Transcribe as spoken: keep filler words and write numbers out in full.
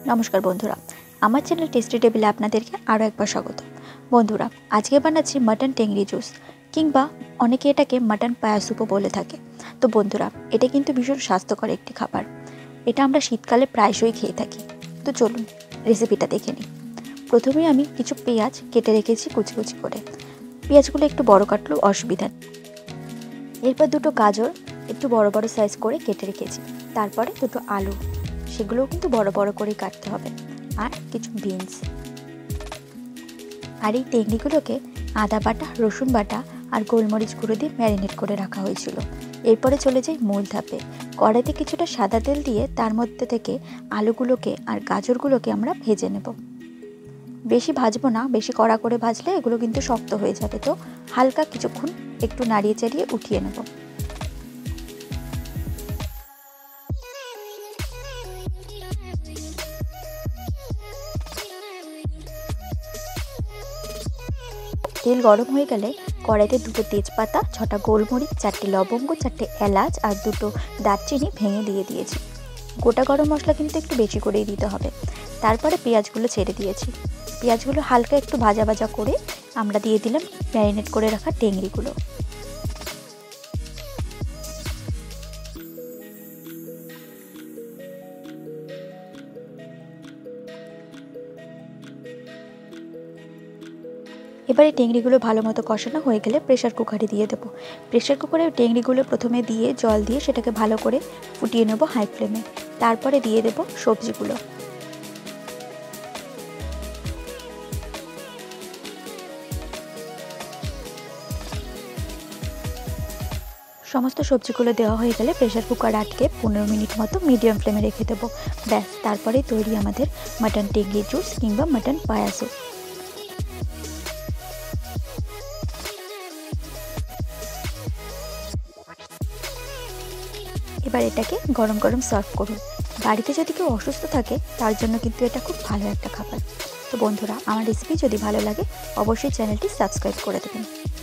নমস্কার বন্ধুরা, আমার চ্যানেল টেস্টি টেবিলে আপনাদেরকে আরও একবার স্বাগত। বন্ধুরা, আজকে বানাচ্ছি মাটন টেংরি জুস, কিংবা অনেকে এটাকে মাটন পায়া স্যুপও বলে থাকে। তো বন্ধুরা, এটা কিন্তু ভীষণ স্বাস্থ্যকর একটি খাবার। এটা আমরা শীতকালে প্রায়শই খেয়ে থাকি। তো চলুন রেসিপিটা দেখে নিই। প্রথমেই আমি কিছু পেঁয়াজ কেটে রেখেছি কুচি কুচি করে। পেঁয়াজগুলো একটু বড় কাটলেও অসুবিধা নেই। এরপর দুটো গাজর একটু বড় বড় সাইজ করে কেটে রেখেছি। তারপরে দুটো আলু, সেগুলোও কিন্তু বড় বড় করেই কাটতে হবে। আর কিছু বিনস। আর এই টেংরিগুলোকে আদা বাটা, রসুন বাটা আর গোলমরিচ গুঁড়ো দিয়ে ম্যারিনেট করে রাখা হয়েছিল। এরপরে চলে যাই মূল ধাপে। কড়াইতে কিছুটা সাদা তেল দিয়ে তার মধ্যে থেকে আলুগুলোকে আর গাজরগুলোকে আমরা ভেজে নেব। বেশি ভাজবো না, বেশি কড়া করে ভাজলে এগুলো কিন্তু শক্ত হয়ে যাবে। তো হালকা কিছুক্ষণ একটু নাড়িয়ে চাড়িয়ে উঠিয়ে নেব। তেল গরম হয়ে গেলে কড়াইতে দুটো তেজপাতা, ছটা গোলমরিচ, চারটে লবঙ্গ, চারটে এলাচ আর দুটো দারচিনি ভেঙে দিয়ে দিয়েছি। গোটা গরম মশলা কিন্তু একটু বেশি করেই দিতে হবে। তারপরে পেঁয়াজগুলো ছেড়ে দিয়েছি। পেঁয়াজগুলো হালকা একটু ভাজা ভাজা করে আমরা দিয়ে দিলাম ম্যারিনেট করে রাখা টেংরিগুলো। এবারে টেংরিগুলো ভালো মতো কষানো হয়ে গেলে প্রেশার কুকারে দিয়ে দেবো। প্রেশার কুকারে টেংরিগুলো প্রথমে দিয়ে জল দিয়ে সেটাকে ভালো করে ফুটিয়ে নেব হাই ফ্লেমে। তারপরে দিয়ে দেব সবজিগুলো। সমস্ত সবজিগুলো দেওয়া হয়ে গেলে প্রেশার কুকার আটকে পনেরো মিনিট মতো মিডিয়াম ফ্লেমে রেখে দেবো। ব্যাস, তারপরে তৈরি আমাদের মাটন টেংরি জুস কিংবা মাটন পায়া স্যুপ। এবার এটাকে গরম গরম সার্ভ করুন। বাড়িতে যদি কেউ অসুস্থ থাকে তার জন্য কিন্তু এটা খুব ভালো একটা খাবার। তো বন্ধুরা, আমার রেসিপি যদি ভালো লাগে অবশ্যই চ্যানেলটি সাবস্ক্রাইব করে দেবেন।